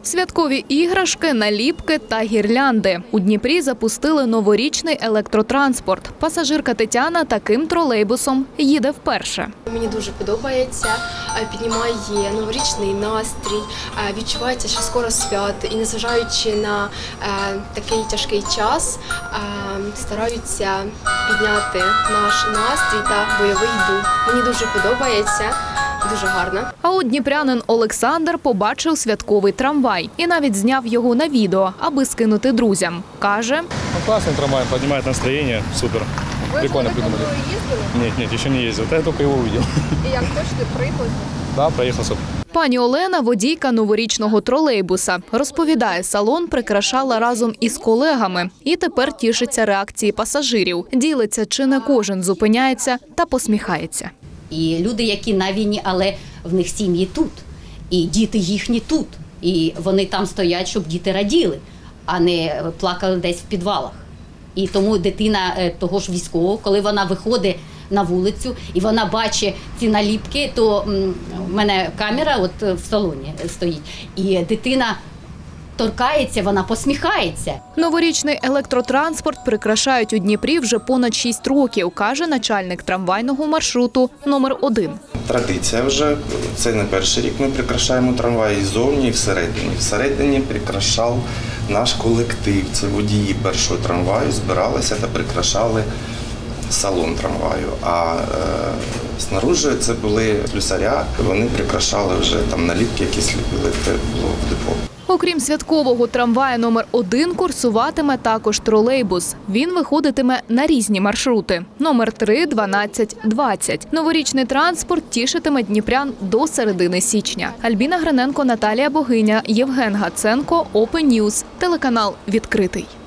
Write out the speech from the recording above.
Святкові іграшки, наліпки та гірлянди. У Дніпрі запустили новорічний електротранспорт. Пасажирка Тетяна таким тролейбусом їде вперше. Мені дуже подобається, піднімає новорічний настрій, відчувається, що скоро свято. І незважаючи на такий тяжкий час, стараються підняти наш настрій та бойовий дух. Мені дуже подобається. Дуже гарно. А от дніпрянин Олександр побачив святковий трамвай і навіть зняв його на відео, аби скинути друзям. Каже: класний трамвай, піднімає настроєння, супер. Прикольно придумали. Ви їздили? Ні, ще не їздив, я тільки його бачив. І як хочете, приїхали? Так, проїхав сюди. Пані Олена – водійка новорічного тролейбуса. Розповідає, салон прикрашала разом із колегами і тепер тішиться реакції пасажирів. Ділиться, чи не кожен зупиняється та посміхається. І люди, які на війні, але в них сім'ї тут, і діти їхні тут. І вони там стоять, щоб діти раділи, а не плакали десь в підвалах. І тому дитина того ж військового, коли вона виходить на вулицю і вона бачить ці наліпки, то в мене камера от в салоні стоїть, і дитина торкається, вона посміхається. Новорічний електротранспорт прикрашають у Дніпрі вже понад 6 років, каже начальник трамвайного маршруту номер 1. Традиція вже, це не перший рік ми прикрашаємо трамваї і ззовні, і всередині. Всередині прикрашав наш колектив, це водії першого трамваю збиралися та прикрашали салон трамваю. А снаружи це були слюсаря, вони прикрашали вже там наліпки, які сліпили, це було в депо. Окрім святкового трамвая номер 1 курсуватиме також тролейбус. Він виходитиме на різні маршрути. Номер 3, 12, 20. Новорічний транспорт тішитиме дніпрян до середини січня. Альбіна Гриненко, Наталія Богиня, Євген Гаценко, Open News, телеканал «Відкритий».